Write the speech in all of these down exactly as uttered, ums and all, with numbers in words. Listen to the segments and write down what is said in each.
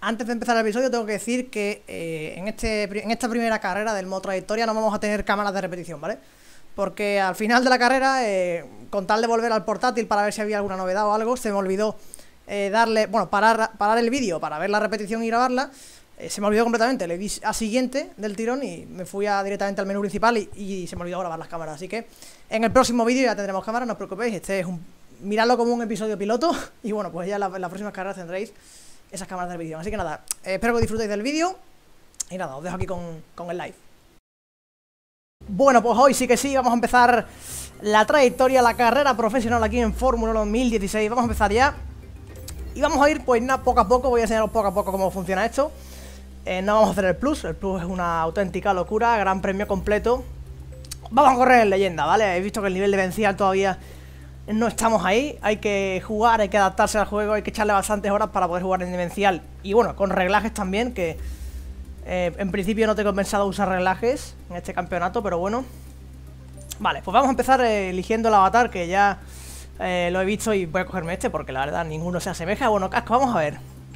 antes de empezar el episodio tengo que decir que eh, en, este, en esta primera carrera del modo trayectoria no vamos a tener cámaras de repetición, ¿vale? Porque al final de la carrera, eh, con tal de volver al portátil para ver si había alguna novedad o algo, se me olvidó eh, darle, bueno, parar, parar el vídeo para ver la repetición y grabarla. eh, Se me olvidó completamente, le di a siguiente del tirón y me fui a, directamente al menú principal y, y se me olvidó grabar las cámaras. Así que en el próximo vídeo ya tendremos cámaras, no os preocupéis, este es un... miradlo como un episodio piloto y bueno, pues ya en, la, en las próximas carreras tendréis esas cámaras de repetición. Así que nada, eh, espero que disfrutéis del vídeo y nada, os dejo aquí con, con el live. Bueno, pues hoy sí que sí, vamos a empezar la trayectoria, la carrera profesional aquí en Fórmula dos mil dieciséis. Vamos a empezar ya y vamos a ir pues nada, poco a poco, voy a enseñaros poco a poco cómo funciona esto. eh, No vamos a hacer el plus, el plus es una auténtica locura, gran premio completo. Vamos a correr en leyenda, ¿vale? He visto que el nivel de vencial todavía no estamos ahí, hay que jugar, hay que adaptarse al juego, hay que echarle bastantes horas para poder jugar en demencial. Y bueno, con reglajes también, que eh, en principio no tengo pensado usar reglajes en este campeonato, pero bueno. Vale, pues vamos a empezar eh, eligiendo el avatar, que ya eh, lo he visto y voy a cogerme este, porque la verdad ninguno se asemeja. Bueno, casco, vamos a ver.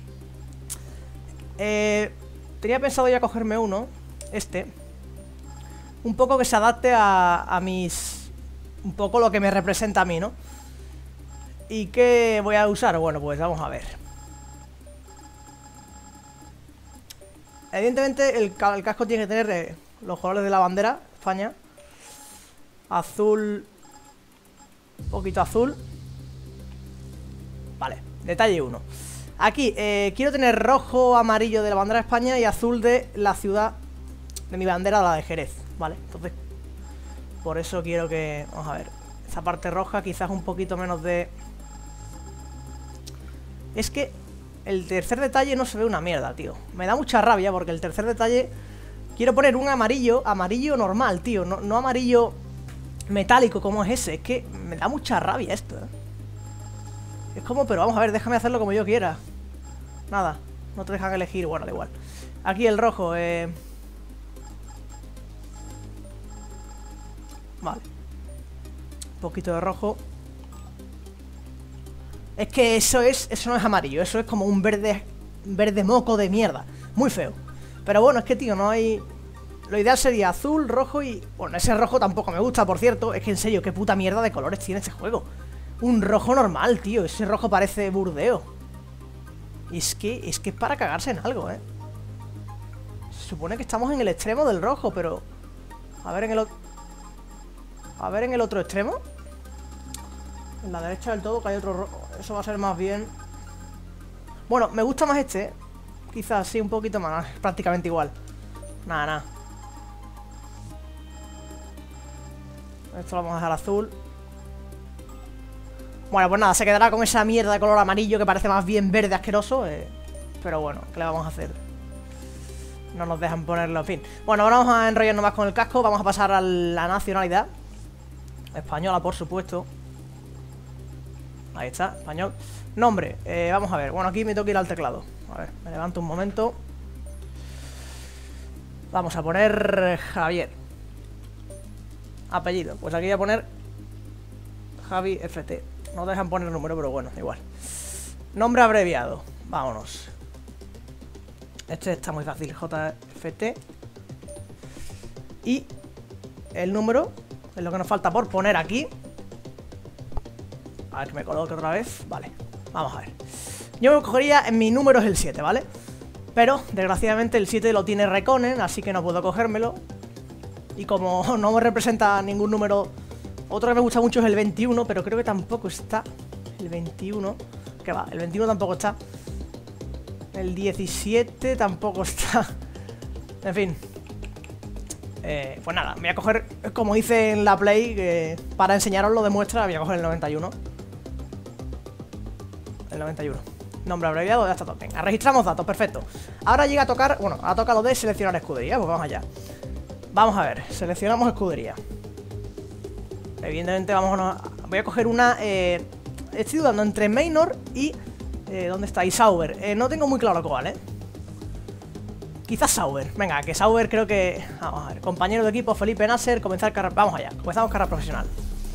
eh, Tenía pensado ya cogerme uno, este, un poco que se adapte a, a mis... un poco lo que me representa a mí, ¿no? ¿Y qué voy a usar? Bueno, pues vamos a ver. Evidentemente el, ca el casco tiene que tener eh, los colores de la bandera, España. Azul, un poquito azul. Vale, detalle uno. Aquí, eh, quiero tener rojo, amarillo de la bandera de España y azul de la ciudad, de mi bandera, la de Jerez. Vale, entonces por eso quiero que... vamos a ver, esa parte roja quizás un poquito menos de... Es que el tercer detalle no se ve una mierda, tío. Me da mucha rabia porque el tercer detalle... quiero poner un amarillo, amarillo normal, tío. No, no amarillo metálico como es ese. Es que me da mucha rabia esto, ¿eh? Es como, pero vamos a ver, déjame hacerlo como yo quiera. Nada, no te dejan elegir, bueno, da igual. Aquí el rojo, eh... vale. Un poquito de rojo. Es que eso es, eso no es amarillo, eso es como un verde, verde moco de mierda. Muy feo. Pero bueno, es que tío, no hay... Lo ideal sería azul, rojo y... bueno, ese rojo tampoco me gusta, por cierto. Es que en serio, qué puta mierda de colores tiene este juego. Un rojo normal, tío, ese rojo parece burdeo. Y es que, es que es para cagarse en algo, eh. Se supone que estamos en el extremo del rojo, pero... a ver en el otro... A ver en el otro extremo. En la derecha del todo que hay otro rojo. Eso va a ser más bien... bueno, me gusta más este, ¿eh? Quizás sí, un poquito más. Prácticamente igual. Nada, nada. Esto lo vamos a dejar azul. Bueno, pues nada, se quedará con esa mierda de color amarillo que parece más bien verde asqueroso, eh, pero bueno, ¿qué le vamos a hacer? No nos dejan ponerlo, en fin. Bueno, ahora vamos a enrollarnos más con el casco. Vamos a pasar a la nacionalidad española, por supuesto. Ahí está, español. Nombre, eh, vamos a ver. Bueno, aquí me tengo que ir al teclado. A ver, me levanto un momento. Vamos a poner Javier. Apellido, pues aquí voy a poner Javi F T. No dejan poner número, pero bueno, igual. Nombre abreviado, vámonos. Este está muy fácil, J F T. Y el número es lo que nos falta por poner aquí. A ver que me coloque otra vez. Vale, vamos a ver. Yo me cogería, en mi número es el siete, ¿vale? Pero, desgraciadamente, el siete lo tiene Reconen, así que no puedo cogérmelo. Y como no me representa ningún número... Otro que me gusta mucho es el veintiuno, pero creo que tampoco está. El veintiuno. ¿Qué va? El veintiuno tampoco está. El diecisiete tampoco está. En fin. Eh, pues nada, me voy a coger, como hice en la Play, que para enseñaroslo de muestra, voy a coger el noventa y uno. El noventa y uno. Nombre abreviado, ya está todo. Venga, registramos datos, perfecto. Ahora llega a tocar, bueno, ahora toca lo de seleccionar escudería, pues vamos allá. Vamos a ver, seleccionamos escudería. Evidentemente vamos a... voy a coger una... Eh, estoy dudando entre Maynor y... Eh, ¿dónde está? Y Sauber. Eh, no tengo muy claro cuál, ¿eh? Quizás Sauber. Venga, que Sauber creo que... Vamos a ver. Compañero de equipo, Felipe Nasser. Comenzar carrera... Vamos allá. Comenzamos carrera profesional.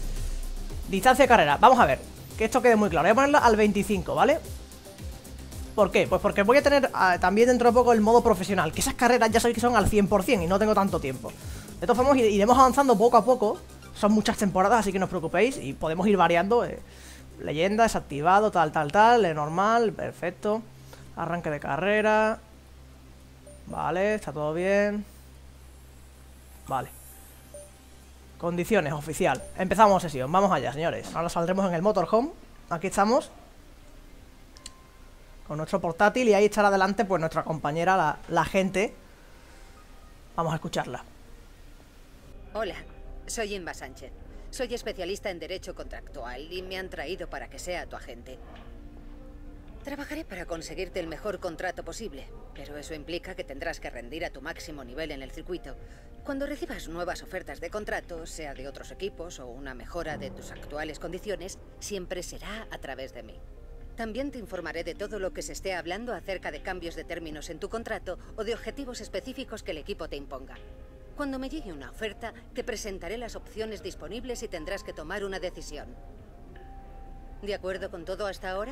Distancia de carrera. Vamos a ver. Que esto quede muy claro. Voy a ponerla al veinticinco, ¿vale? ¿Por qué? Pues porque voy a tener uh, también dentro de poco el modo profesional, que esas carreras ya sabéis que son al cien por cien y no tengo tanto tiempo. De todas formas iremos avanzando poco a poco, son muchas temporadas, así que no os preocupéis, y podemos ir variando, eh, leyenda, desactivado, tal, tal, tal, eh, normal, perfecto. Arranque de carrera. Vale, está todo bien. Vale. Condiciones, oficial. Empezamos sesión, vamos allá, señores. Ahora saldremos en el motorhome. Aquí estamos con nuestro portátil y ahí estará adelante pues nuestra compañera, la, la gente. Vamos a escucharla. Hola, soy Inma Sánchez. Soy especialista en derecho contractual y me han traído para que sea tu agente. Trabajaré para conseguirte el mejor contrato posible, pero eso implica que tendrás que rendir a tu máximo nivel en el circuito. Cuando recibas nuevas ofertas de contrato, sea de otros equipos o una mejora de tus actuales condiciones, siempre será a través de mí. También te informaré de todo lo que se esté hablando acerca de cambios de términos en tu contrato o de objetivos específicos que el equipo te imponga. Cuando me llegue una oferta, te presentaré las opciones disponibles y tendrás que tomar una decisión. ¿De acuerdo con todo hasta ahora?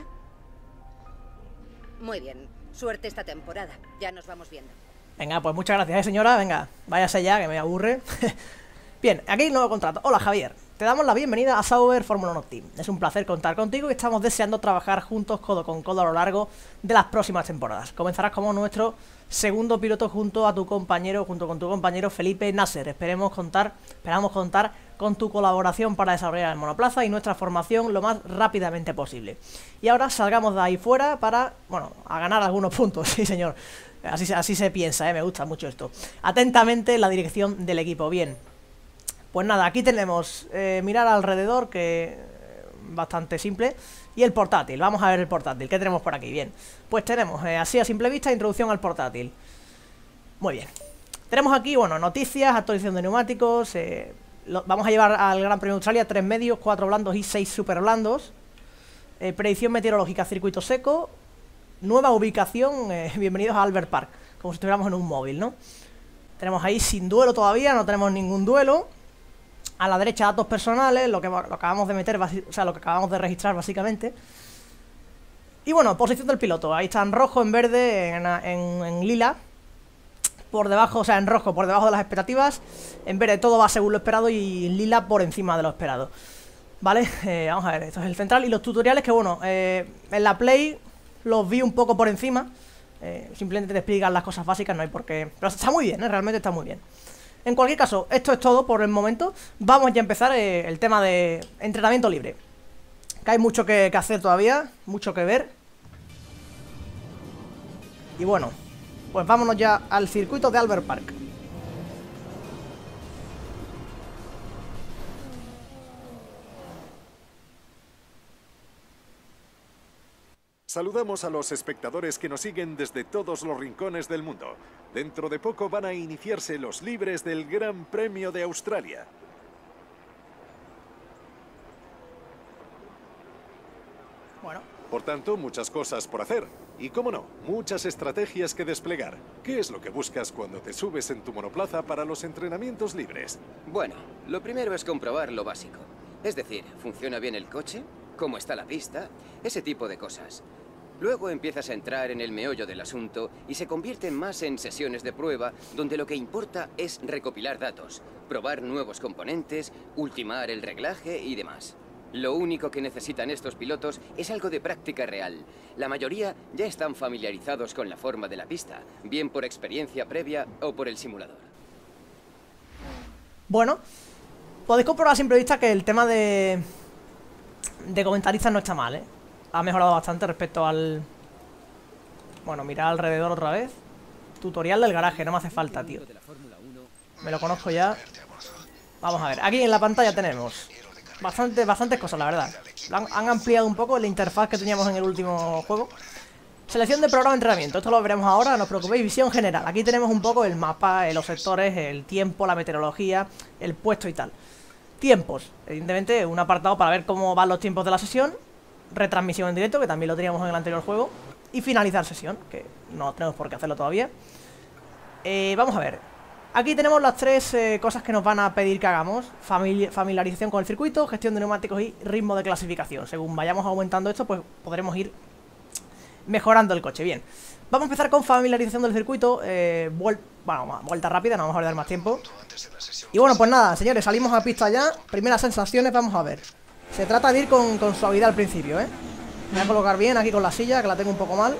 Muy bien. Suerte esta temporada. Ya nos vamos viendo. Venga, pues muchas gracias, ¿eh, señora? Venga, váyase ya, que me aburre. Bien, aquí nuevo contrato. Hola, Javier. Te damos la bienvenida a Sauber Fórmula uno Team. Es un placer contar contigo y estamos deseando trabajar juntos codo con codo a lo largo de las próximas temporadas. Comenzarás como nuestro segundo piloto junto a tu compañero, junto con tu compañero Felipe Nasser. Esperemos contar, esperamos contar con tu colaboración para desarrollar el monoplaza y nuestra formación lo más rápidamente posible. Y ahora salgamos de ahí fuera para, bueno, a ganar algunos puntos, sí señor. Así, así se piensa, ¿eh? Me gusta mucho esto. Atentamente la dirección del equipo, bien. Pues nada, aquí tenemos eh, mirar alrededor, que bastante simple. Y el portátil, vamos a ver el portátil. ¿Qué tenemos por aquí? Bien, pues tenemos eh, así a simple vista, introducción al portátil. Muy bien. Tenemos aquí, bueno, noticias, actualización de neumáticos. eh, lo, Vamos a llevar al Gran Premio de Australia tres medios, cuatro blandos y seis super blandos. eh, Predicción meteorológica, circuito seco. Nueva ubicación, eh, bienvenidos a Albert Park. Como si estuviéramos en un móvil, ¿no? Tenemos ahí sin duelo todavía, no tenemos ningún duelo. A la derecha datos personales, lo que lo acabamos de meter, o sea, lo que acabamos de registrar básicamente. Y bueno, posición del piloto, ahí está en rojo, en verde, en, en, en lila. Por debajo, o sea, en rojo por debajo de las expectativas. En verde todo va según lo esperado y en lila por encima de lo esperado. Vale, eh, vamos a ver, esto es el central. Y los tutoriales que bueno, eh, en la Play los vi un poco por encima. eh, Simplemente te explican las cosas básicas, no hay por qué. Pero está muy bien, ¿eh? Realmente está muy bien. En cualquier caso, esto es todo por el momento. Vamos ya a empezar eh, el tema de entrenamiento libre. Que hay mucho que, que hacer todavía, mucho que ver. Y bueno, pues vámonos ya al circuito de Albert Park. Saludamos a los espectadores que nos siguen desde todos los rincones del mundo. Dentro de poco van a iniciarse los libres del Gran Premio de Australia. Bueno. Por tanto, muchas cosas por hacer. Y, cómo no, muchas estrategias que desplegar. ¿Qué es lo que buscas cuando te subes en tu monoplaza para los entrenamientos libres? Bueno, lo primero es comprobar lo básico. Es decir, ¿funciona bien el coche? ¿Cómo está la pista? Ese tipo de cosas. Luego empiezas a entrar en el meollo del asunto y se convierten más en sesiones de prueba donde lo que importa es recopilar datos, probar nuevos componentes, ultimar el reglaje y demás. Lo único que necesitan estos pilotos es algo de práctica real. La mayoría ya están familiarizados con la forma de la pista, bien por experiencia previa o por el simulador. Bueno, podéis comprobar a simple vista que el tema de, de comentaristas no está mal, ¿eh? Ha mejorado bastante respecto al... Bueno, mirar alrededor otra vez. Tutorial del garaje, no me hace falta, tío. Me lo conozco ya. Vamos a ver, aquí en la pantalla tenemos bastante, bastantes cosas, la verdad. Han, han ampliado un poco la interfaz que teníamos en el último juego. Selección de programa de entrenamiento, esto lo veremos ahora, no os preocupéis. Visión general, aquí tenemos un poco el mapa, los sectores, el tiempo, la meteorología, el puesto y tal. Tiempos, evidentemente un apartado para ver cómo van los tiempos de la sesión. Retransmisión en directo, que también lo teníamos en el anterior juego. Y finalizar sesión, que no tenemos por qué hacerlo todavía. eh, Vamos a ver. Aquí tenemos las tres eh, cosas que nos van a pedir que hagamos. Famili familiarización con el circuito, gestión de neumáticos y ritmo de clasificación. Según vayamos aumentando esto, pues podremos ir mejorando el coche. Bien, vamos a empezar con familiarización del circuito. eh, vuel Bueno, vuelta rápida, no vamos a perder más tiempo. Y bueno, pues nada, señores, salimos a pista ya. Primeras sensaciones, vamos a ver. Se trata de ir con, con suavidad al principio, ¿eh? Me voy a colocar bien aquí con la silla, que la tengo un poco mal.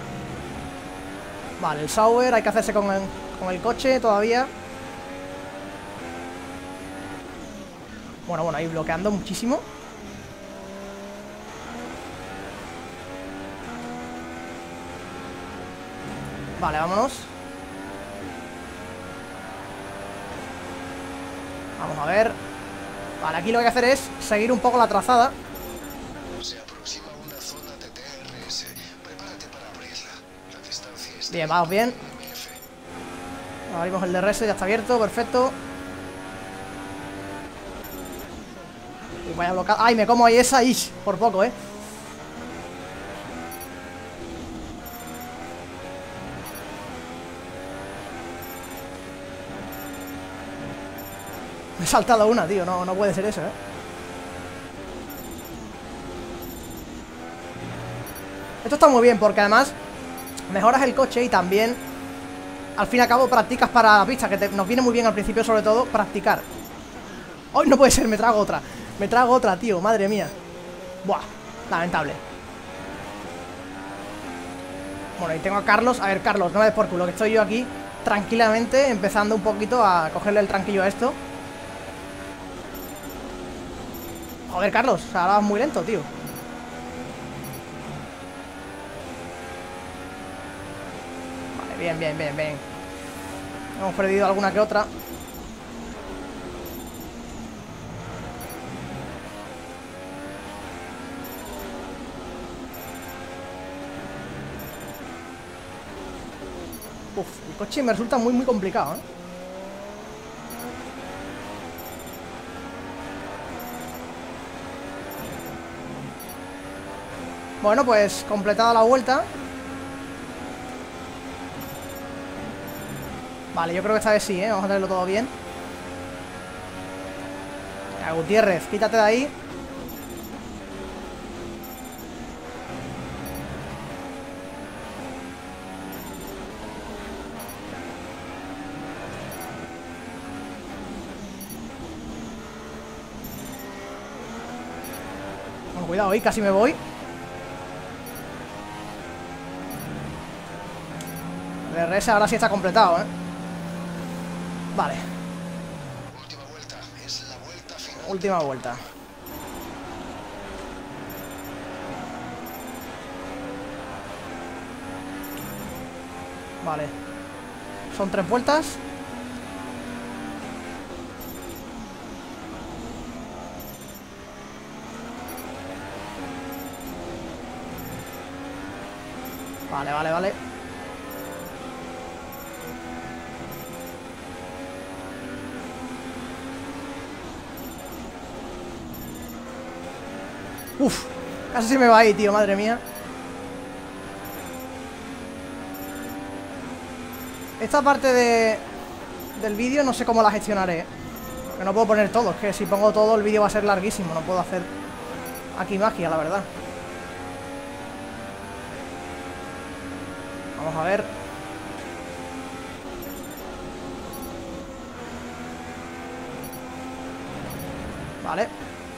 Vale, el Sauber, hay que hacerse con el, con el coche todavía. Bueno, bueno, ahí bloqueando muchísimo. Vale, vámonos. Vamos a ver. Vale, aquí lo que hay que hacer es seguir un poco la trazada. Se aproxima una zona de T R S. Prepárate para abrirla. La distancia está Bien, vamos bien. M F. Abrimos el D R S, ya está abierto, perfecto. Y vaya bloqueado. ¡Ay, me como ahí esa! ¡Ish! Por poco, ¿eh? Me he saltado una, tío. No, no puede ser eso, ¿eh? Esto está muy bien porque además mejoras el coche y también al fin y al cabo practicas para la pista, que te, nos viene muy bien al principio, sobre todo practicar. ¡Ay, no puede ser! Me trago otra. Me trago otra, tío. Madre mía. Buah, lamentable. Bueno, y tengo a Carlos. A ver, Carlos, no me des por culo, que estoy yo aquí tranquilamente empezando un poquito a cogerle el tranquillo a esto. Joder, Carlos, o sea, ahora vas muy lento, tío. Vale, bien, bien, bien, bien. Hemos perdido alguna que otra. Uf, el coche me resulta muy, muy complicado, ¿eh? Bueno, pues completada la vuelta. Vale, yo creo que esta vez sí, ¿eh? Vamos a tenerlo todo bien. Ya, Gutiérrez, quítate de ahí. Con cuidado ahí, casi me voy. El R S ahora sí está completado, ¿eh? Vale. Última vuelta. Es la vuelta final. Última vuelta. Vale. Son tres vueltas. Vale, vale, vale. Uf, casi se me va ahí, tío, madre mía. Esta parte de del vídeo no sé cómo la gestionaré, porque no puedo poner todo. Es que si pongo todo el vídeo va a ser larguísimo. No puedo hacer aquí magia, la verdad. Vamos a ver. Vale.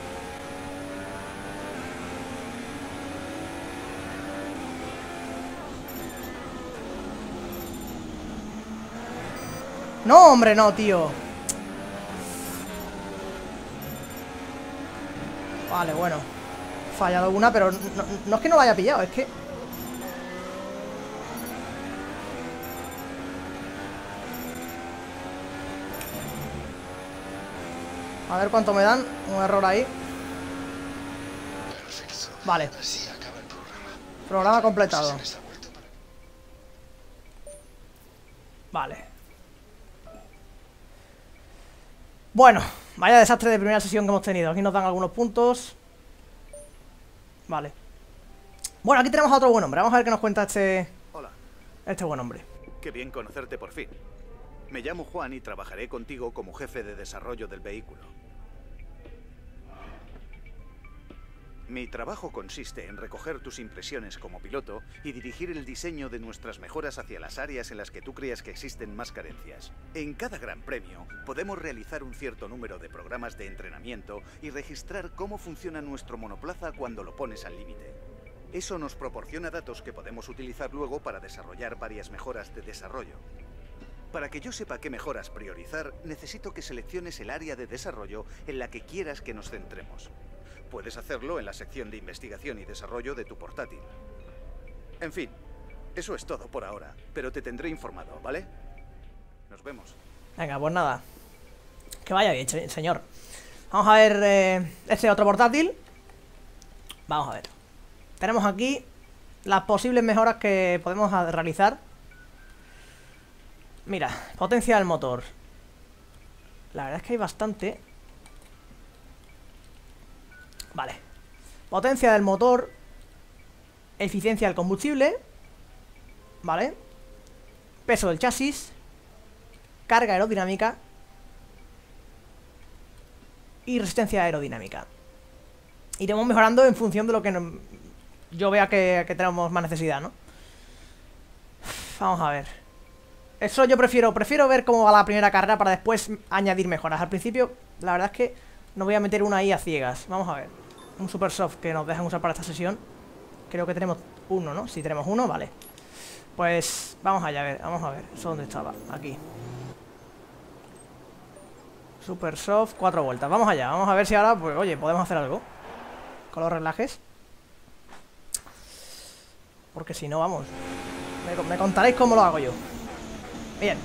No, hombre, no, tío. Vale, bueno. He fallado una, pero no, no es que no la haya pillado, es que... A ver cuánto me dan. Un error ahí. Perfecto. Vale. Así acaba el programa. Programa completado. En esta vuelta para- Vale. Bueno, vaya desastre de primera sesión que hemos tenido. Aquí nos dan algunos puntos. Vale. Bueno, aquí tenemos a otro buen hombre. Vamos a ver qué nos cuenta este... Hola, Este buen hombre. qué bien conocerte por fin. Me llamo Juan y trabajaré contigo como jefe de desarrollo del vehículo. Mi trabajo consiste en recoger tus impresiones como piloto y dirigir el diseño de nuestras mejoras hacia las áreas en las que tú creas que existen más carencias. En cada gran premio podemos realizar un cierto número de programas de entrenamiento y registrar cómo funciona nuestro monoplaza cuando lo pones al límite. Eso nos proporciona datos que podemos utilizar luego para desarrollar varias mejoras de desarrollo. Para que yo sepa qué mejoras priorizar, necesito que selecciones el área de desarrollo en la que quieras que nos centremos. Puedes hacerlo en la sección de investigación y desarrollo de tu portátil. En fin, eso es todo por ahora, pero te tendré informado, ¿vale? Nos vemos. Venga, pues nada. Que vaya bien, señor. Vamos a ver eh, este otro portátil. Vamos a ver. Tenemos aquí las posibles mejoras que podemos realizar. Mira, potencia del motor. La verdad es que hay bastante. Vale. Potencia del motor. Eficiencia del combustible. Vale. Peso del chasis. Carga aerodinámica. Y resistencia aerodinámica. Iremos mejorando en función de lo que no, yo vea que, que tenemos más necesidad, ¿no? Vamos a ver. Eso yo prefiero, prefiero ver cómo va la primera carrera para después añadir mejoras. Al principio, la verdad es que no voy a meter una ahí a ciegas. Vamos a ver. Un super soft que nos dejan usar para esta sesión. Creo que tenemos uno, ¿no? Si tenemos uno, vale. Pues vamos allá, a ver, vamos a ver. ¿Eso dónde estaba? Aquí. Super soft, cuatro vueltas. Vamos allá, vamos a ver si ahora, pues oye, podemos hacer algo con los relajes. Porque si no, vamos. Me, me contaréis cómo lo hago yo. Bien.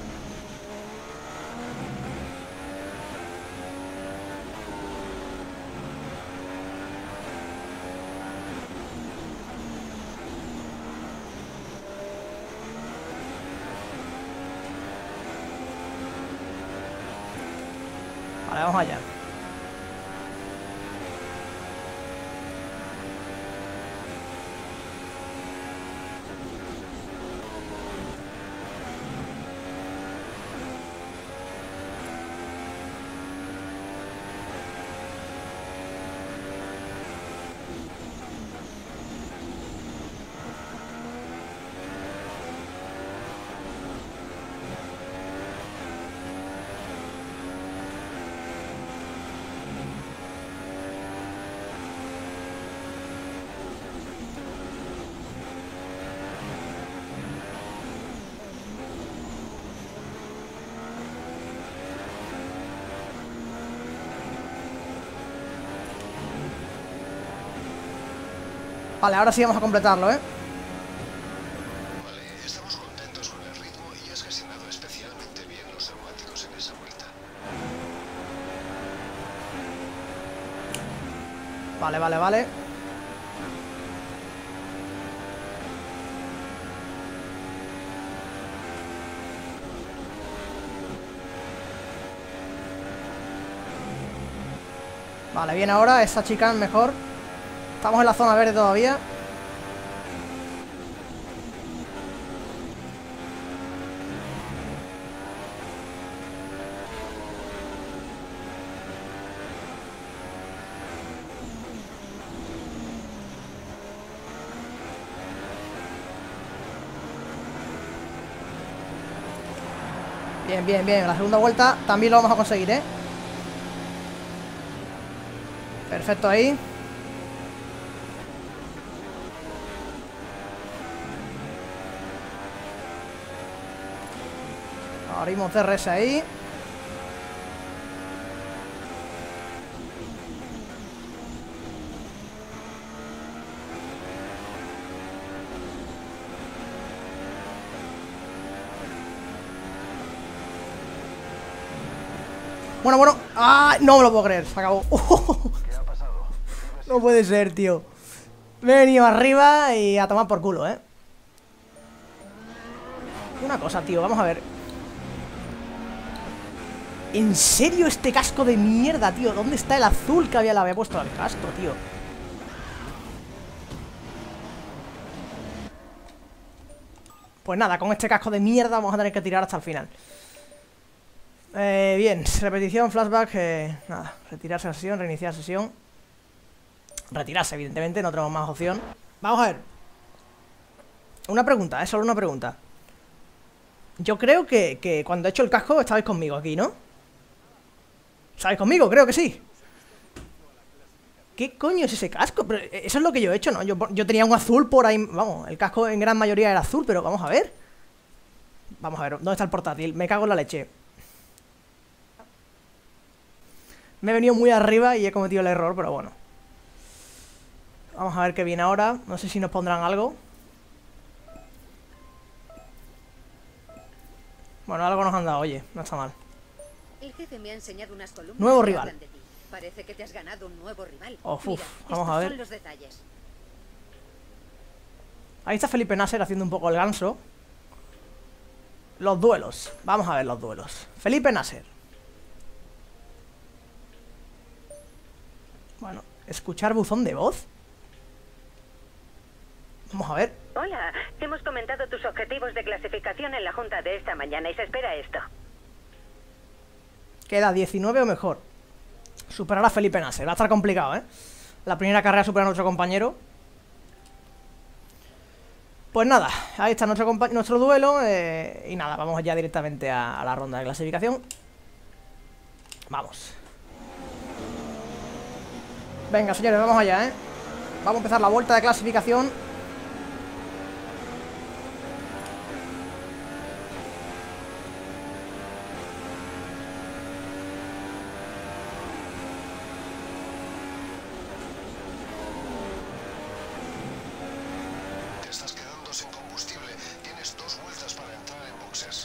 Vale, vamos allá. Vale, ahora sí vamos a completarlo, ¿eh? Vale, estamos contentos con el ritmo y has gestionado especialmente bien los neumáticos en esa vuelta. Vale, vale, vale. Vale, bien ahora, esa chica mejor. Estamos en la zona verde todavía. Bien, bien, bien. La segunda vuelta también lo vamos a conseguir, ¿eh? Perfecto ahí. Abrimos D R S ahí. Bueno, bueno. ¡Ah! No me lo puedo creer. Se acabó. ¿Qué ha pasado? No puede ser, tío. Me he venido arriba y a tomar por culo, ¿eh? Una cosa, tío. Vamos a ver. ¿En serio este casco de mierda, tío? ¿Dónde está el azul que había, le había puesto al casco, tío? Pues nada, con este casco de mierda vamos a tener que tirar hasta el final. Eh, bien, repetición, flashback, eh, nada, retirarse la sesión, reiniciar sesión. retirarse, evidentemente, no tenemos más opción. Vamos a ver. Una pregunta, es solo una pregunta. Yo creo que, que cuando he hecho el casco estabais conmigo aquí, ¿no? ¿Estabais conmigo? Creo que sí. ¿Qué coño es ese casco? Pero eso es lo que yo he hecho, ¿no? Yo, yo tenía un azul por ahí. Vamos, el casco en gran mayoría era azul, pero vamos a ver. Vamos a ver, ¿dónde está el portátil? Me cago en la leche. Me he venido muy arriba y he cometido el error, pero bueno. Vamos a ver qué viene ahora. No sé si nos pondrán algo. Bueno, algo nos han dado, oye, no está mal. El jefe me ha enseñado unas columnas Nuevo que rival. hablan de ti. Parece que te has ganado un nuevo rival. Oh, uf, Mira, vamos estos a ver. son los detalles. Ahí está Felipe Nasser haciendo un poco el ganso. Los duelos. Vamos a ver los duelos. Felipe Nasser. Bueno, escuchar buzón de voz. Vamos a ver. Hola, hemos comentado tus objetivos de clasificación en la junta de esta mañana y se espera esto. Queda diecinueve o mejor. Superar a Felipe Nasser. Va a estar complicado, ¿eh? La primera carrera superar a nuestro compañero. Pues nada, ahí está nuestro, nuestro duelo. eh, Y nada, vamos ya directamente a, a la ronda de clasificación. Vamos. Venga, señores, vamos allá, ¿eh? Vamos a empezar la vuelta de clasificación. Te estás quedando sin combustible. Tienes dos vueltas para entrar en boxes.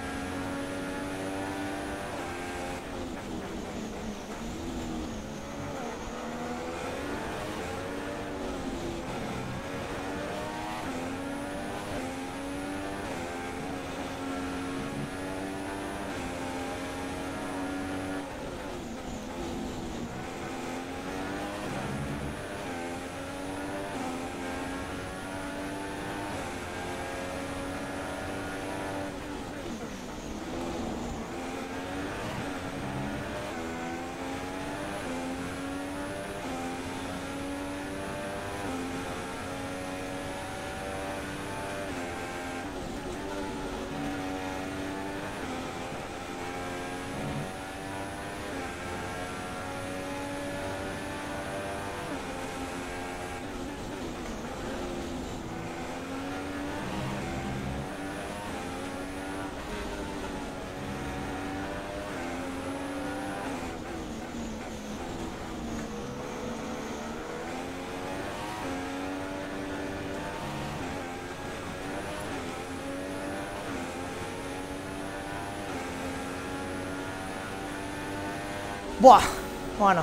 Buah, bueno.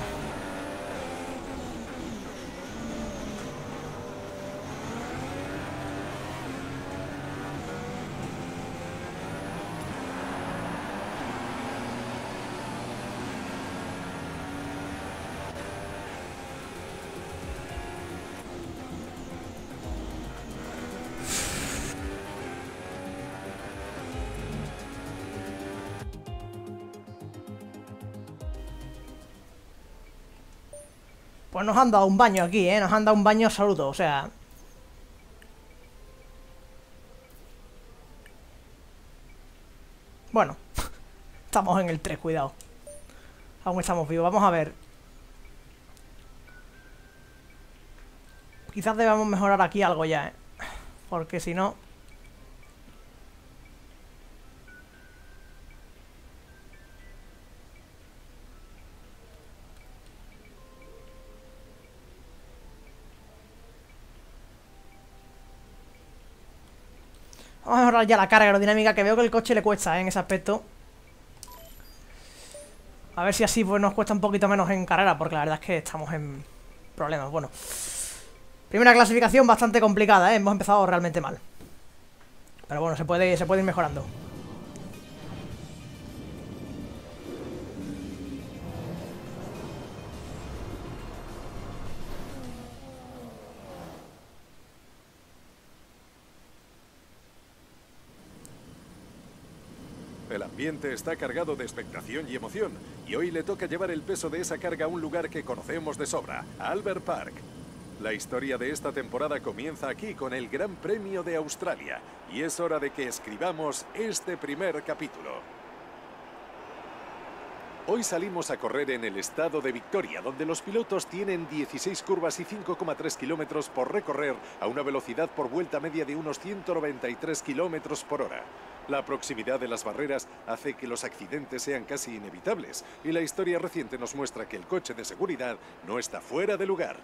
Pues nos han dado un baño aquí, ¿eh? Nos han dado un baño absoluto, o sea... Bueno. Estamos en el tres, cuidado. Aún estamos vivos, vamos a ver. Quizás debamos mejorar aquí algo ya, ¿eh? Porque si no... Vamos a mejorar ya la carga aerodinámica, que veo que el coche le cuesta, ¿eh? En ese aspecto. A ver si así pues nos cuesta un poquito menos en carrera, porque la verdad es que estamos en problemas. Bueno, primera clasificación bastante complicada, ¿eh? Hemos empezado realmente mal. Pero bueno, se puede, se puede ir mejorando. El ambiente está cargado de expectación y emoción, y hoy le toca llevar el peso de esa carga a un lugar que conocemos de sobra, Albert Park. La historia de esta temporada comienza aquí con el Gran Premio de Australia, y es hora de que escribamos este primer capítulo. Hoy salimos a correr en el estado de Victoria, donde los pilotos tienen dieciséis curvas y cinco coma tres kilómetros por recorrer a una velocidad por vuelta media de unos ciento noventa y tres kilómetros por hora. La proximidad de las barreras hace que los accidentes sean casi inevitables, y la historia reciente nos muestra que el coche de seguridad no está fuera de lugar.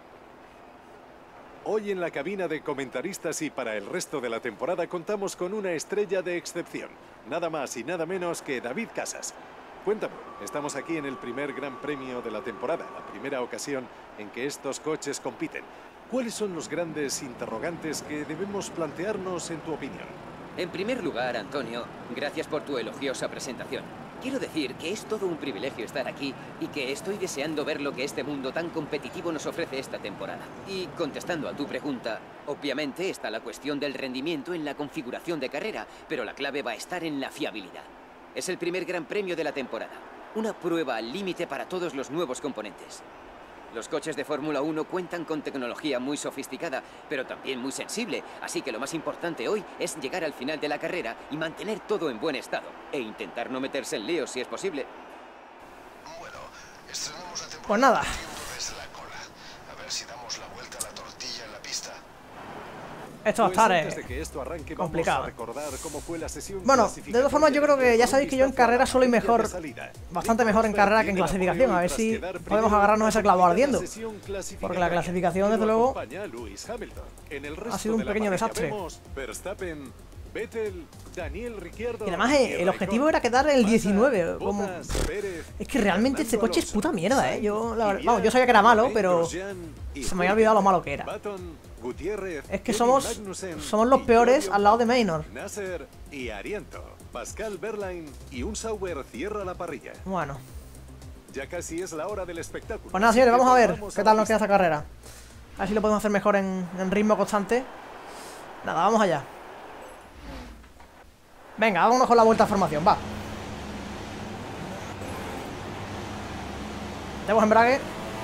Hoy en la cabina de comentaristas y para el resto de la temporada contamos con una estrella de excepción, nada más y nada menos que David Casas. Cuéntame, estamos aquí en el primer Gran Premio de la temporada, la primera ocasión en que estos coches compiten. ¿Cuáles son los grandes interrogantes que debemos plantearnos en tu opinión? En primer lugar, Antonio, gracias por tu elogiosa presentación. Quiero decir que es todo un privilegio estar aquí y que estoy deseando ver lo que este mundo tan competitivo nos ofrece esta temporada. Y contestando a tu pregunta, obviamente está la cuestión del rendimiento en la configuración de carrera, pero la clave va a estar en la fiabilidad. Es el primer Gran Premio de la temporada, una prueba al límite para todos los nuevos componentes. Los coches de Fórmula uno cuentan con tecnología muy sofisticada, pero también muy sensible, así que lo más importante hoy es llegar al final de la carrera y mantener todo en buen estado, e intentar no meterse en líos si es posible. Bueno, estrenamos la temporada Pues nada. desde la cola. A ver si damos la vuelta a la tortilla en la pista. Esto va a Pues estar antes eh, de que esto arranque, complicado. vamos a recordar cómo fue la sesión Bueno, de clasificatoria todas formas yo creo que ya sabéis que yo en carrera soy mejor, de salida. bastante mejor en carrera que en clasificación. A ver si podemos agarrarnos ese clavo ardiendo. Porque la clasificación, desde luego, ha sido un pequeño desastre. Verstappen, Vettel, Daniel Ricciardo, Y además eh, el objetivo era quedar en el diecinueve. Como... Bottas, Pérez, Es que realmente este coche es puta mierda, eh. Yo, la verdad, Sainz, vamos, yo sabía que era malo, pero Grosjean y se me había olvidado lo malo que era. Button, Gutiérrez, Es que Kevin somos, Magnussen, somos los peores al lado de Maynard. Nasser y Ariento. Pascal Wehrlein y un Sauber cierra la parrilla. Bueno, Ya casi es la hora del espectáculo. pues nada, señores, vamos a ver Vamos qué a tal la nos queda pista. esta carrera. A ver si lo podemos hacer mejor en, en ritmo constante. Nada, vamos allá. Venga, vámonos con la vuelta de formación, va. Tenemos embrague.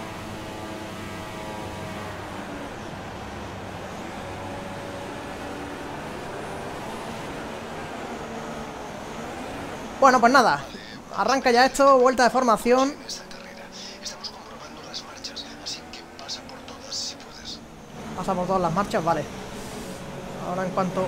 Bueno, pues nada. Arranca ya esto, vuelta de formación. En esta carrera estamos comprobando las marchas, así que pasa por todas si puedes. Pasa por todas las marchas, vale. Ahora en cuanto...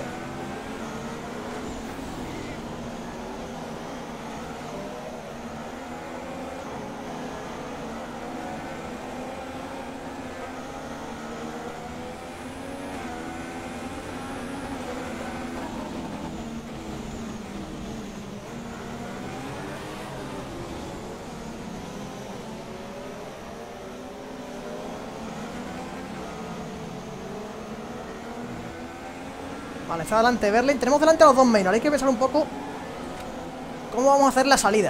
Vale, está delante Wehrlein. Tenemos delante a los dos Maynard. Hay que pensar un poco cómo vamos a hacer la salida.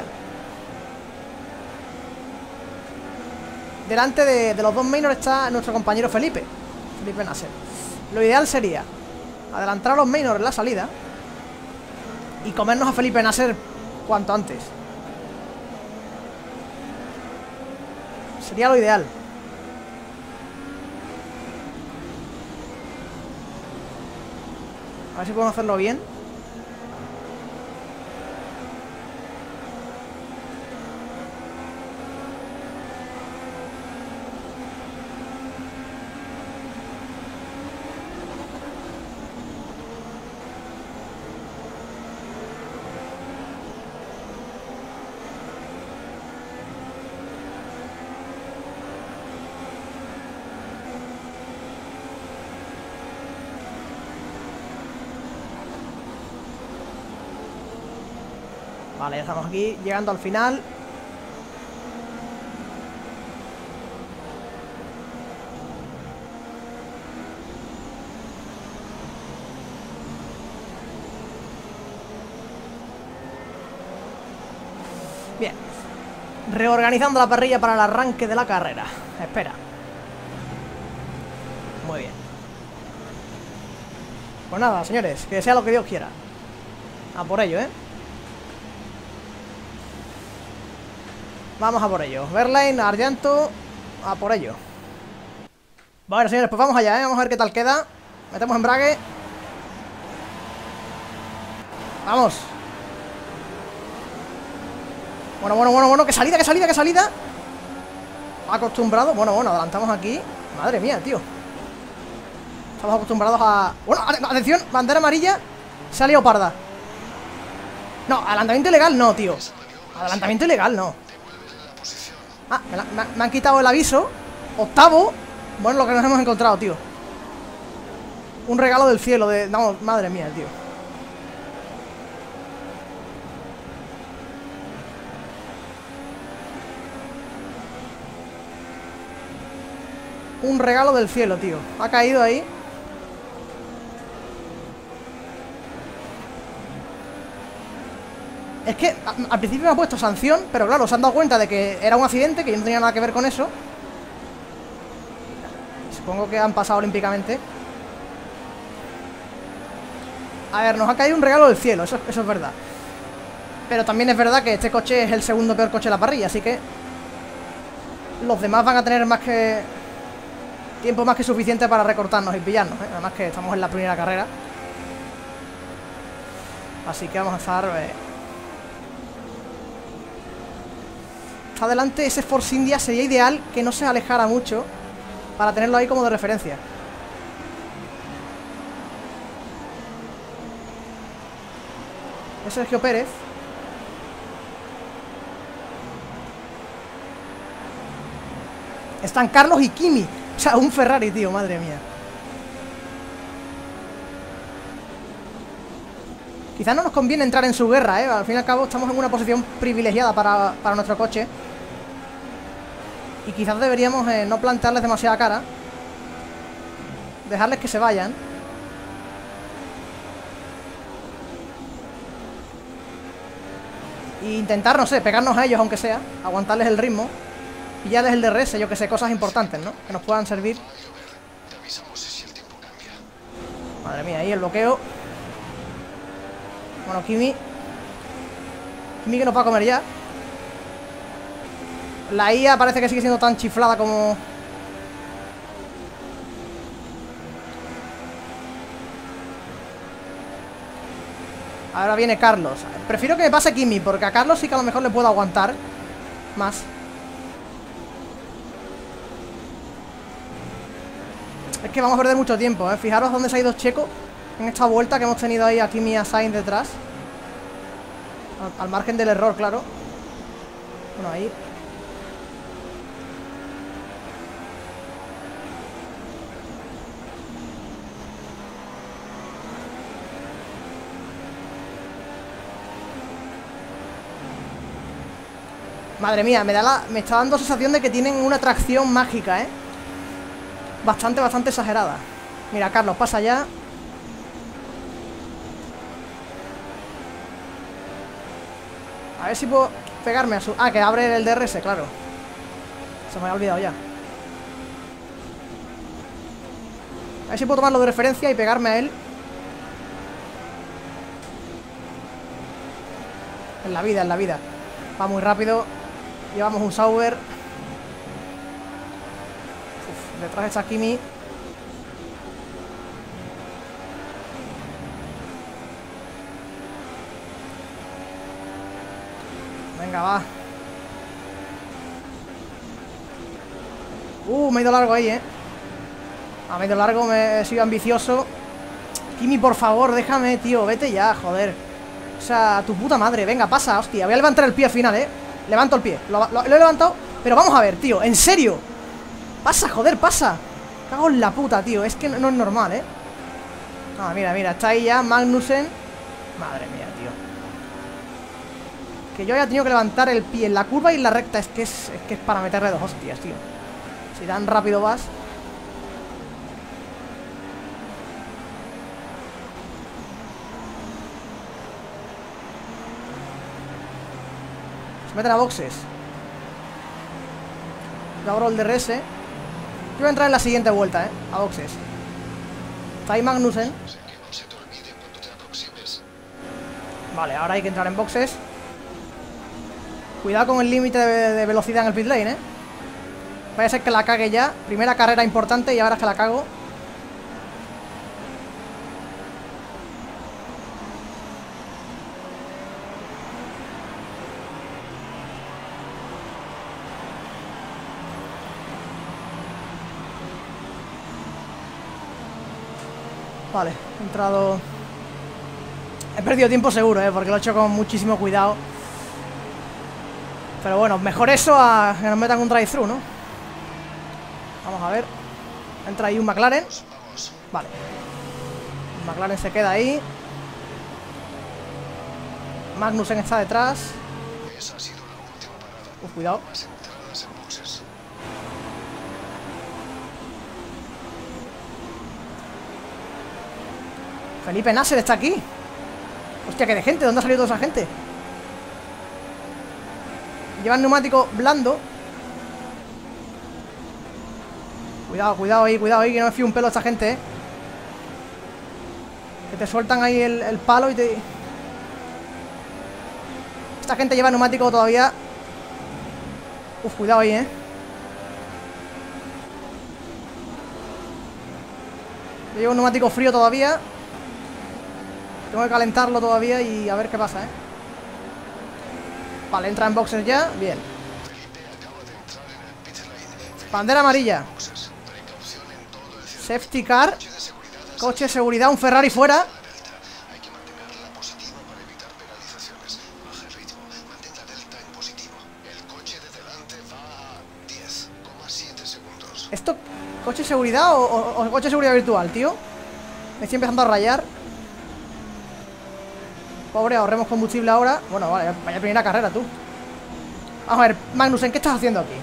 Delante de, de los dos Maynard está nuestro compañero Felipe Felipe Nasser. Lo ideal sería adelantar a los Maynard en la salida y comernos a Felipe Nasser cuanto antes. Sería lo ideal. A ver si podemos hacerlo bien. Vale, ya estamos aquí, llegando al final. Bien. Reorganizando la parrilla para el arranque de la carrera. Espera. Muy bien. Pues nada, señores, que sea lo que Dios quiera. A por ello, ¿eh? Vamos a por ello. Verlaine, Argento, a por ello. Bueno, señores, pues vamos allá, ¿eh? Vamos a ver qué tal queda. Metemos embrague. Vamos. Bueno, bueno, bueno, bueno. ¡Qué salida, qué salida, qué salida! Acostumbrado. Bueno, bueno, adelantamos aquí. Madre mía, tío. Estamos acostumbrados a... Bueno, atención, bandera amarilla. Se ha liado parda. No, adelantamiento ilegal no, tío. Adelantamiento ilegal no. Ah, me, la, me, me han quitado el aviso. Octavo. Bueno, lo que nos hemos encontrado, tío. Un regalo del cielo de... No, madre mía, tío. Un regalo del cielo, tío. Ha caído ahí. Es que a, al principio me ha puesto sanción, pero claro, se han dado cuenta de que era un accidente, que yo no tenía nada que ver con eso. Supongo que han pasado olímpicamente. A ver, nos ha caído un regalo del cielo, eso, eso es verdad. Pero también es verdad que este coche es el segundo peor coche de la parrilla, así que los demás van a tener más que... tiempo más que suficiente para recortarnos y pillarnos, ¿eh? Además que estamos en la primera carrera. Así que vamos a estar... Eh... Está adelante ese Force India, sería ideal que no se alejara mucho para tenerlo ahí como de referencia. Es Sergio Pérez. Están Carlos y Kimi. O sea, un Ferrari, tío, madre mía. Quizás no nos conviene entrar en su guerra, ¿eh? Al fin y al cabo estamos en una posición privilegiada para, para nuestro coche. Y quizás deberíamos eh, no plantearles demasiada cara. Dejarles que se vayan. E intentar, no sé, pegarnos a ellos aunque sea. Aguantarles el ritmo. Pillarles el D R S, yo que sé, cosas importantes, ¿no? Que nos puedan servir. Madre mía, ahí el bloqueo. Bueno, Kimi. Kimi que nos va a comer ya. La I A parece que sigue siendo tan chiflada como... Ahora viene Carlos. Prefiero que me pase Kimi, porque a Carlos sí que a lo mejor le puedo aguantar más. Es que vamos a perder mucho tiempo, ¿eh? Fijaros dónde se ha ido Checo en esta vuelta que hemos tenido ahí a Kimi y a Sainz detrás. Al, al margen del error, claro. Bueno, ahí. Madre mía, me da la, me está dando sensación de que tienen una tracción mágica, ¿eh? Bastante, bastante exagerada. Mira, Carlos, pasa ya. A ver si puedo pegarme a su... Ah, que abre el D R S, claro. Se me había olvidado ya. A ver si puedo tomarlo de referencia y pegarme a él. En la vida, en la vida. Va muy rápido. Llevamos un Sauber. Uf, detrás está Kimi. Venga, va. Uh, me he ido largo ahí, eh. Ah, me he ido largo, me he sido ambicioso. Kimi, por favor, déjame, tío. Vete ya, joder. O sea, tu puta madre. Venga, pasa, hostia. Voy a levantar el pie al final, eh. Levanto el pie, lo, lo, lo he levantado. Pero vamos a ver, tío, en serio. Pasa, joder, pasa. Cago en la puta, tío, es que no, no es normal, eh. Ah, mira, mira, está ahí ya Magnussen. Madre mía, tío. Que yo haya tenido que levantar el pie en la curva y en la recta. Es que es, es que es para meterle dos hostias, tío. Si tan rápido vas. Meten a boxes. Yo abro el D R S. Yo voy a entrar en la siguiente vuelta, eh. A boxes. Está ahí Magnussen. Vale, ahora hay que entrar en boxes. Cuidado con el límite de, de velocidad en el pit lane, ¿eh? Vaya a ser que la cague ya. Primera carrera importante y ahora es que la cago. Vale, he entrado... He perdido tiempo seguro, ¿eh? Porque lo he hecho con muchísimo cuidado. Pero bueno, mejor eso a que nos metan un drive-thru, ¿no? Vamos a ver. Entra ahí un McLaren. Vale. El McLaren se queda ahí. Magnussen está detrás. Esa ha sido la última parada. Uf, cuidado. Más entradas en boxes. Felipe Nasser está aquí. Hostia, que de gente. ¿Dónde ha salido toda esa gente? Llevan neumático blando. Cuidado, cuidado ahí, cuidado ahí, que no me fío un pelo a esta gente, eh. Que te sueltan ahí el, el palo y te... Esta gente lleva neumático todavía. Uf, cuidado ahí, eh. Yo llevo un neumático frío todavía. Tengo que calentarlo todavía y a ver qué pasa, eh. Vale, entra en boxes ya, bien. Bandera amarilla. Safety car. Coche de seguridad, un Ferrari fuera. Hay que mantenerla positiva para evitar penalizaciones. Baja el ritmo, mantén la delta en positivo. El coche de delante va a diez coma siete segundos. ¿Esto coche de seguridad o, o, o coche de seguridad virtual, tío? Me estoy empezando a rayar. Pobre, ahorremos combustible ahora. Bueno, vale, vaya primera carrera, tú. Vamos a ver, Magnussen, ¿qué estás haciendo aquí?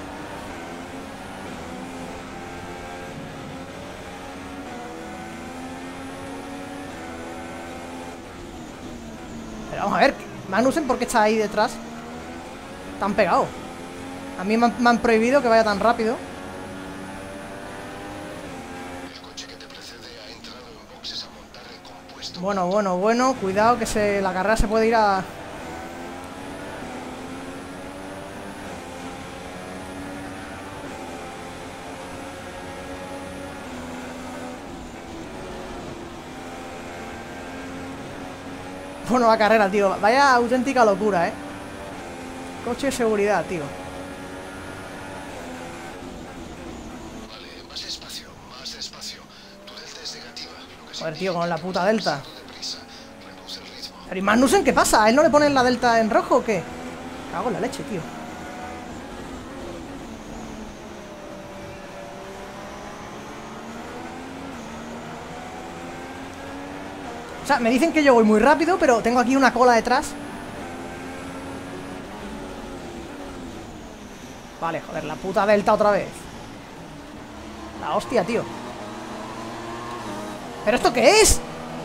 Pero vamos a ver, Magnussen, ¿por qué está ahí detrás? Tan pegado. A mí me han, me han prohibido que vaya tan rápido. El coche que te precede ha entrado en boxes a montar el compuesto. Bueno, bueno, bueno, cuidado que se, la carrera se puede ir a... Bueno, la carrera, tío. Vaya auténtica locura, eh. Coche de seguridad, tío. Vale, más despacio, más despacio. Tu delta es negativa. Lo que Joder, tío, con la puta delta. deprisa. Reduce el ritmo. Pero ¿y Magnussen qué pasa? ¿A él no le ponen la delta en rojo o qué? Cago en la leche, tío. O sea, me dicen que yo voy muy rápido, pero tengo aquí una cola detrás. Vale, joder, la puta delta otra vez. La hostia, tío. ¿Pero esto qué es?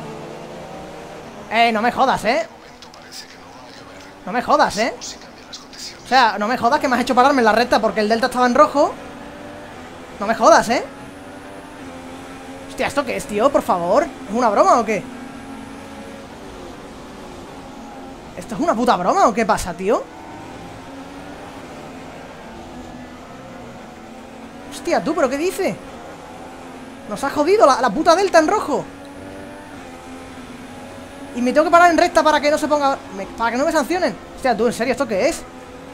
Eh, no me jodas, eh. No me jodas, eh. O sea, no me jodas que me has hecho pararme en la recta porque el delta estaba en rojo. No me jodas, eh. Hostia, ¿esto qué es, tío? Por favor. ¿Es una broma o qué? ¿Esto es una puta broma o qué pasa, tío? Hostia, tú, ¿pero qué dice? Nos ha jodido la, la puta delta en rojo. Y me tengo que parar en recta para que no se ponga... me- para que no me sancionen. Hostia, tú, ¿en serio esto qué es?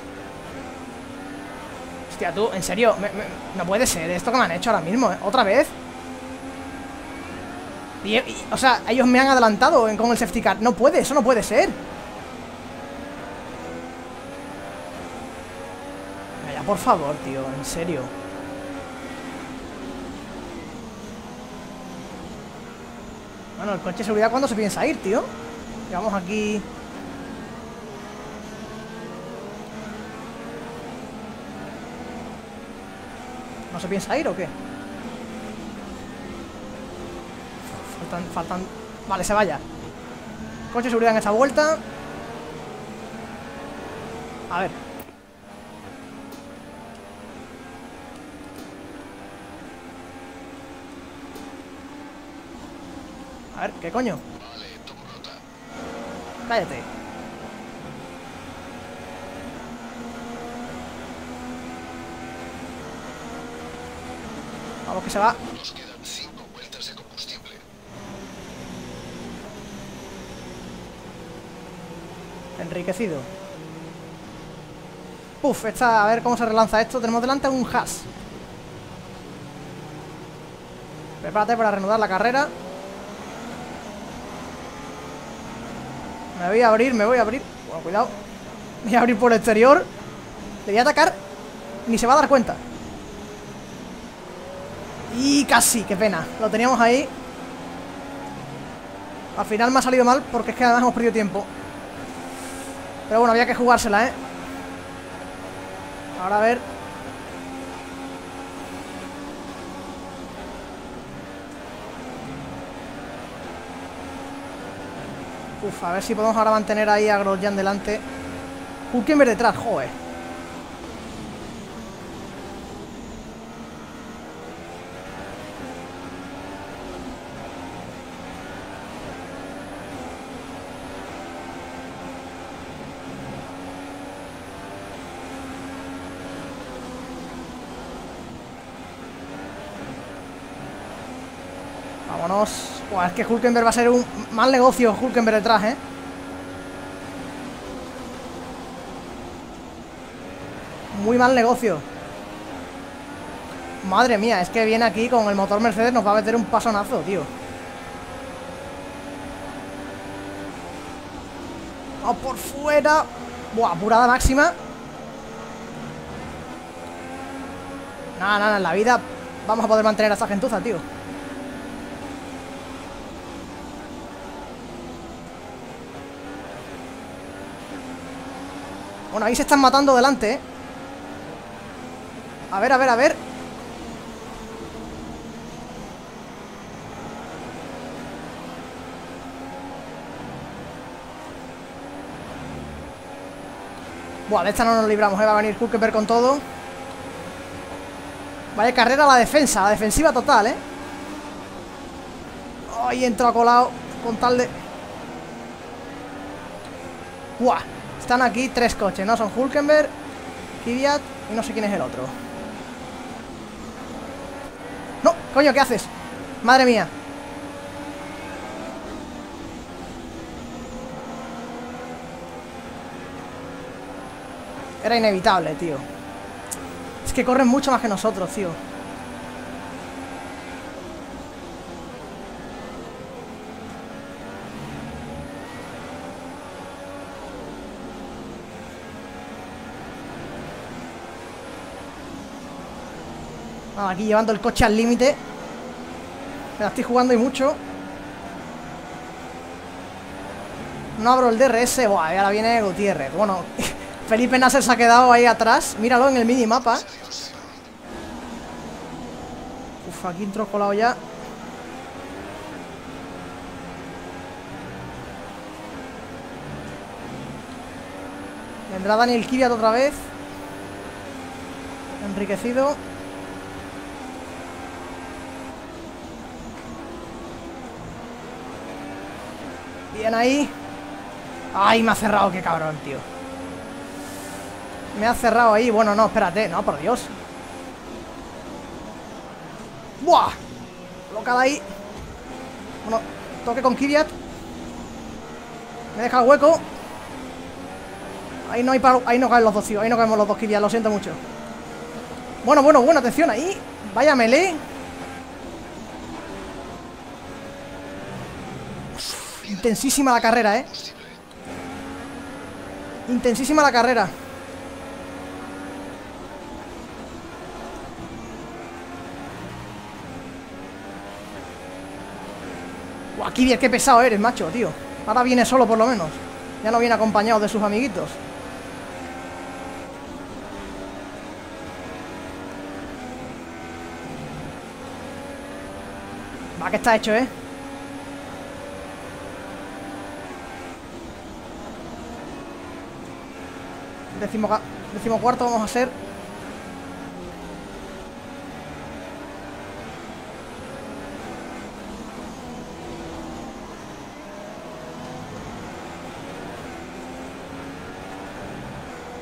Hostia, tú, ¿en serio? Me- me- no puede ser esto que me han hecho ahora mismo, ¿eh? ¿Otra vez? Y, y- o sea, ellos me han adelantado en- con el safety car. No puede, eso no puede ser. Ya, por favor, tío, en serio. Bueno, el coche de seguridad, ¿cuándo se piensa ir, tío? Llevamos aquí... ¿No se piensa ir o qué? Faltan... faltan... Vale, se vaya. Coche de seguridad en esta vuelta. A ver. A ver, ¿qué coño? Cállate. Vamos que se va. Nos quedan cinco vueltas de combustible. Enriquecido. Puf, esta, a ver cómo se relanza esto. Tenemos delante un Haas. Prepárate para reanudar la carrera. Me voy a abrir, me voy a abrir. Bueno, cuidado. Me voy a abrir por el exterior. Le voy a atacar. Ni se va a dar cuenta. Y casi, qué pena. Lo teníamos ahí. Al final me ha salido mal porque es que además hemos perdido tiempo. Pero bueno, había que jugársela, ¿eh? Ahora a ver. Uf, a ver si podemos ahora mantener ahí a Grosjean delante. Hülkenberg detrás, joder. Vámonos. Buah, es que Hülkenberg va a ser un mal negocio. Hülkenberg detrás, ¿eh? Muy mal negocio. Madre mía, es que viene aquí con el motor Mercedes. Nos va a meter un pasonazo, tío. Vamos por fuera. Buah, apurada máxima. Nada, nada, en la vida vamos a poder mantener a esta gentuza, tío. Bueno, ahí se están matando delante, ¿eh? A ver, a ver, a ver. Buah, de esta no nos libramos, ¿eh? Va a venir Hülkenberg con todo. Vaya carrera a la defensa, a la defensiva total, ¿eh? Ay, entró a colado con tal de... Buah. Están aquí tres coches, ¿no? Son Hülkenberg, Kvyat y no sé quién es el otro. ¡No! ¡Coño! ¿Qué haces? ¡Madre mía! Era inevitable, tío. Es que corren mucho más que nosotros, tío. Vamos, aquí llevando el coche al límite. Me la estoy jugando y mucho. No abro el D R S. Buah, y ahora viene Gutiérrez. Bueno, Felipe Nasser se ha quedado ahí atrás. Míralo en el minimapa. Uf, aquí entró colado ya. Vendrá Daniel Kvyat otra vez. Enriquecido. Bien ahí. Ay, me ha cerrado, qué cabrón, tío. Me ha cerrado ahí. Bueno, no, espérate, no, por Dios. ¡Buah! Colocada ahí. Bueno, toque con Kvyat. Me deja el hueco. Ahí no hay para... Ahí no caen los dos, tío. Ahí no caemos los dos Kvyat, lo siento mucho. Bueno, bueno, bueno, atención ahí. Vaya melee. Intensísima la carrera, eh. Intensísima la carrera. Guau, Kvyat, qué pesado eres, macho, tío. Ahora viene solo por lo menos. Ya no viene acompañado de sus amiguitos. Va, que está hecho, eh. Décimo, décimo cuarto vamos a ser.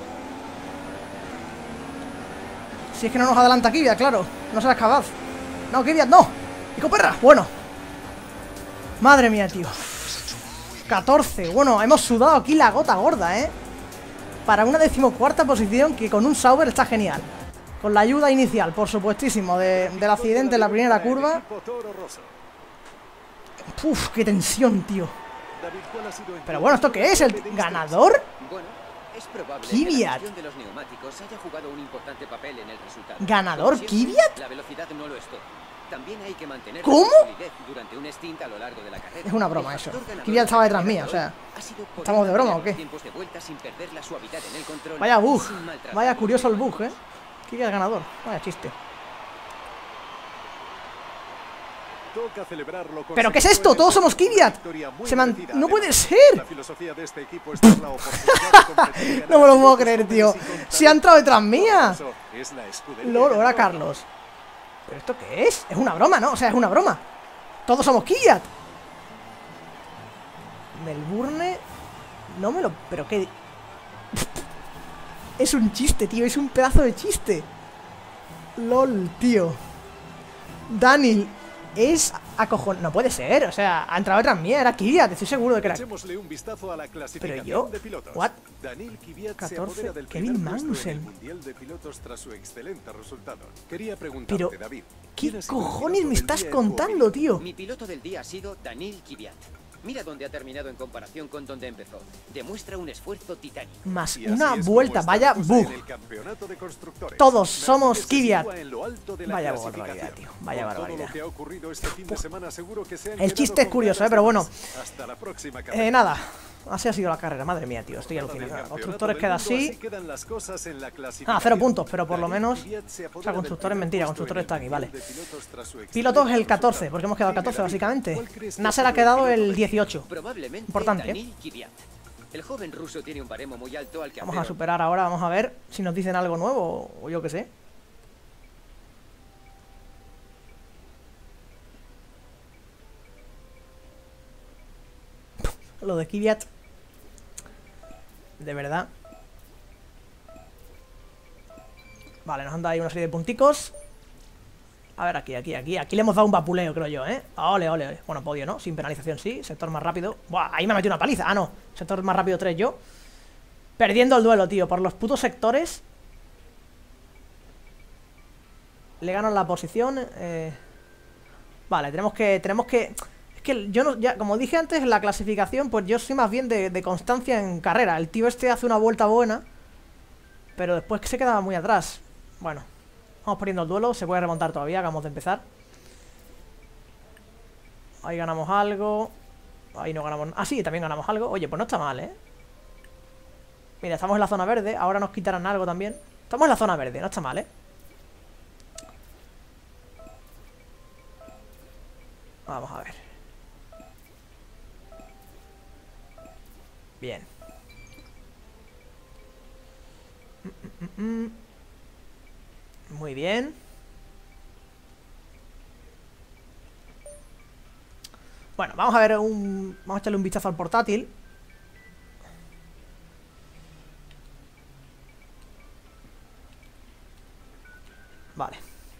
Si es que no nos adelanta Kvyat, claro. No serás capaz. No, Kvyat, no. Pico perra, bueno. Madre mía, tío. catorce, bueno, hemos sudado aquí la gota gorda, ¿eh? Para una decimocuarta posición que con un Sauber está genial. Con la ayuda inicial, por supuestísimo, de, del accidente en la primera curva. Uf, qué tensión, tío. Pero bueno, ¿esto qué es? ¿El ganador? Bueno, es probable Kvyat. que la gestión de los neumáticos haya jugado un importante papel en el resultado. ¿Ganador Como siempre, Kvyat? La velocidad no lo es todo. También hay que mantener ¿Cómo? la solidez durante un stint a lo largo de la carrera. Es una broma El eso. factor ganador Kvyat estaba de la detrás mía, carrera o sea. de hoy ha sido poder ¿Estamos de broma o mantener qué? los tiempos de vuelta sin perder la suavidad en el control Vaya y bug. sin maltratar. Vaya curioso el bug, ¿eh? Kvyat ganador. Vaya chiste. Toca celebrarlo con ¿Pero qué es su esto? victoria, Todos somos una Kvyat. victoria muy Se man... merecida. No puede Además, ser. la filosofía de este equipo es dar la oportunidad de competir y ganar No me lo puedo pilotos creer, tío. jóvenes y con Se ha entrado detrás mía. Eso es la escudería Lolo, era ganadora. Carlos. ¿Pero esto qué es? Es una broma, ¿no? O sea, es una broma. Todos somos Kvyat. Melbourne. No me lo... ¿Pero qué? Es un chiste, tío. Es un pedazo de chiste. LOL, tío. Daniel es acojonante. No puede ser. O sea, ha entrado detrás mía. Era Kvyat. Estoy seguro de que era... Echémosle un vistazo a la clasificación Pero yo... de pilotos. ¿What? Daniel Kvyat se catorce, apodera del Kevin primer puesto en Magnussen. el Mundial de Pilotos tras su excelente resultado. Quería preguntarte, Pero... David, ¿Qué ¿quién ha sido el cojones piloto me del estás día en tu contando, opinión? tío? Mi piloto del día ha sido Daniil Kvyat. Mira dónde ha terminado en comparación con donde empezó. Demuestra un esfuerzo titánico. Más Y así una es como vuelta. está Vaya la cosa bug. en el campeonato de constructores. Todos Mercedes somos se Kvyat. sitúa en lo alto de la Vaya clasificación. barbaridad, tío. Vaya Con todo barbaridad. lo que ha ocurrido este fin de semana, seguro que se han El quedado chiste es con curioso, ganas ¿eh? Pero de bueno. más. Hasta la próxima carrera. Eh, nada. Así ha sido la carrera. Madre mía, tío. Estoy alucinando. Constructores queda así. Ah, cero puntos, pero por lo menos... O sea, constructores mentira. Constructores está aquí, vale. Pilotos el catorce, porque hemos quedado catorce básicamente. Nasser ha quedado el dieciocho. Probablemente Importante, ¿eh? Daniil Kvyat. El joven ruso tiene un baremo muy alto al que Vamos a hacer- superar ahora. Vamos a ver si nos dicen algo nuevo o yo qué sé. Lo de Kvyat. De verdad. Vale, nos han dado ahí una serie de punticos. A ver, aquí, aquí, aquí. Aquí le hemos dado un vapuleo, creo yo, ¿eh? Ole, ole, ole. Bueno, podio, ¿no? Sin penalización, sí. Sector más rápido. Buah, ahí me ha metido una paliza. Ah, no. Sector más rápido tres yo. Perdiendo el duelo, tío. Por los putos sectores. Le ganan la posición. Eh... Vale, tenemos que... Tenemos que... Es que yo no... Ya, como dije antes, la clasificación, pues yo soy más bien de, de constancia en carrera. El tío este hace una vuelta buena, pero después que se quedaba muy atrás. Bueno, vamos perdiendo el duelo. Se puede remontar todavía, acabamos de empezar. Ahí ganamos algo. Ahí no ganamos... Ah, sí, también ganamos algo. Oye, pues no está mal, ¿eh? Mira, estamos en la zona verde. Ahora nos quitarán algo también. Estamos en la zona verde, no está mal, ¿eh? Vamos a ver. Bien. Mm, mm, mm, mm. Muy bien. Bueno, vamos a ver un... Vamos a echarle un vistazo al portátil. Vale.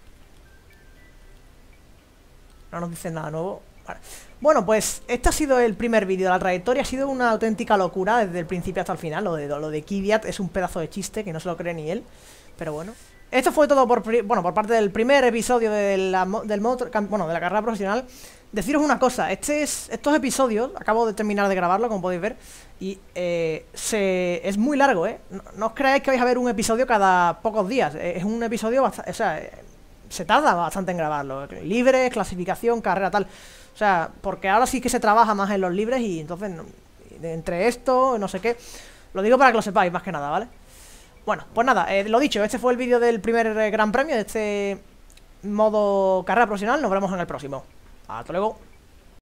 No nos dicen nada nuevo. Vale. Bueno, pues este ha sido el primer vídeo de la trayectoria. Ha sido una auténtica locura desde el principio hasta el final. Lo de, lo de Kvyat es un pedazo de chiste que no se lo cree ni él. Pero bueno. Esto fue todo por, bueno, por parte del primer episodio de la, del motor, bueno, de la carrera profesional. Deciros una cosa, este es, estos episodios, acabo de terminar de grabarlo, como podéis ver, y eh, se, es muy largo, ¿eh? No, no os creáis que vais a ver un episodio cada pocos días. Es un episodio bastante, o sea, se tarda bastante en grabarlo. Libre, clasificación, carrera, tal. O sea, porque ahora sí que se trabaja más en los libres y entonces, entre esto, no sé qué. Lo digo para que lo sepáis, más que nada, ¿vale? Bueno, pues nada, eh, lo dicho, este fue el vídeo del primer eh, gran premio de este modo carrera profesional. Nos veremos en el próximo. Hasta luego.